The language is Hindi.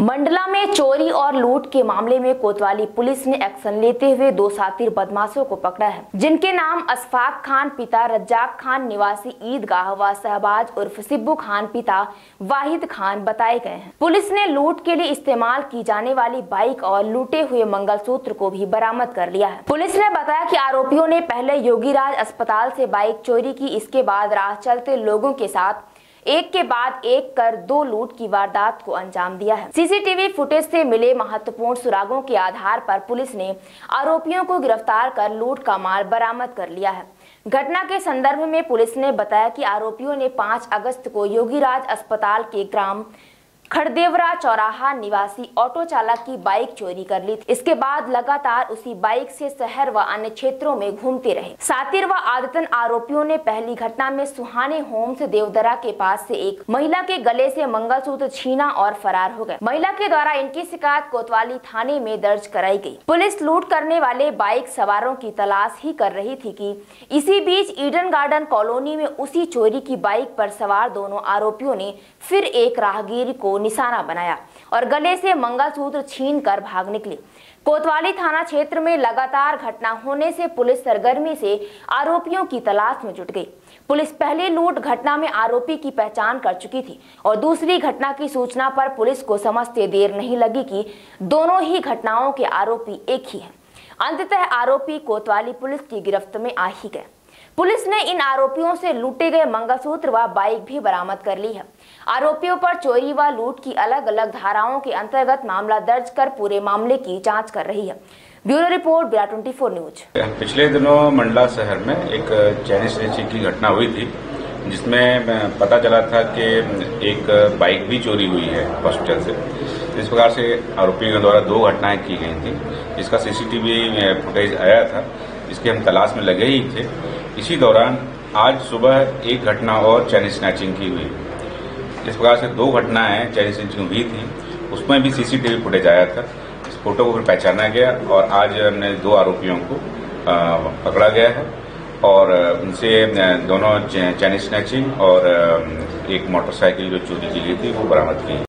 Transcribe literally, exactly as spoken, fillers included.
मंडला में चोरी और लूट के मामले में कोतवाली पुलिस ने एक्शन लेते हुए दो शातिर बदमाशों को पकड़ा है, जिनके नाम अशफाक खान पिता रज्जाक खान निवासी ईदगाह व शहबाज उर्फ सिब्बू खान पिता वाहिद खान बताए गए हैं। पुलिस ने लूट के लिए इस्तेमाल की जाने वाली बाइक और लूटे हुए मंगलसूत्र को भी बरामद कर लिया है। पुलिस ने बताया कि आरोपियों ने पहले योगीराज अस्पताल से बाइक चोरी की, इसके बाद राह चलते लोगों के साथ एक के बाद एक कर दो लूट की वारदात को अंजाम दिया है। सीसीटीवी फुटेज से मिले महत्वपूर्ण सुरागों के आधार पर पुलिस ने आरोपियों को गिरफ्तार कर लूट का माल बरामद कर लिया है। घटना के संदर्भ में पुलिस ने बताया कि आरोपियों ने पाँच अगस्त को योगीराज अस्पताल के ग्राम खड़देवरा चौराहा निवासी ऑटो चालक की बाइक चोरी कर ली। इसके बाद लगातार उसी बाइक से शहर व अन्य क्षेत्रों में घूमते रहे। शातिर व आदतन आरोपियों ने पहली घटना में सुहाने होम्स देवदरा के पास से एक महिला के गले से मंगलसूत्र छीना और फरार हो गए। महिला के द्वारा इनकी शिकायत कोतवाली थाने में दर्ज कराई गई। पुलिस लूट करने वाले बाइक सवारों की तलाश ही कर रही थी कि इसी बीच ईडन गार्डन कॉलोनी में उसी चोरी की बाइक पर सवार दोनों आरोपियों ने फिर एक राहगीर को निशाना बनाया और गले से मंगलसूत्र छीन कर भाग निकली। कोतवाली थाना क्षेत्र में लगातार घटना होने से पुलिस सरगर्मी से आरोपियों की तलाश में जुट गई। पुलिस पहली लूट घटना में आरोपी की पहचान कर चुकी थी और दूसरी घटना की सूचना पर पुलिस को समझते देर नहीं लगी कि दोनों ही घटनाओं के आरोपी एक ही हैं। अंततः आरोपी कोतवाली पुलिस की गिरफ्त में आ ही गए। पुलिस ने इन आरोपियों से लूटे गए मंगलसूत्र व बाइक भी बरामद कर ली है। आरोपियों पर चोरी व लूट की अलग अलग धाराओं के अंतर्गत मामला दर्ज कर पूरे मामले की जांच कर रही है। ब्यूरो रिपोर्ट बिहार चौबीस न्यूज। पिछले दिनों मंडला शहर में एक चैनी स्नैचिंग की घटना हुई थी, जिसमें पता चला था कि एक बाइक भी चोरी हुई है हॉस्पिटल से। इस प्रकार से आरोपियों द्वारा दो घटनाएं की गई थी, जिसका सीसीटीवी फुटेज आया था, जिसकी हम तलाश में लगे ही थे। इसी दौरान आज सुबह एक घटना और चैनी स्नैचिंग की हुई। इस प्रकार से दो घटनाएं चैनी स्नैचिंग हुई थी, उसमें भी सीसीटीवी फुटेज आया था। इस फोटो को फिर पहचाना गया और आज हमने दो आरोपियों को पकड़ा गया है और उनसे दोनों चैनी स्नैचिंग और एक मोटरसाइकिल जो चोरी की गई थी वो बरामद की।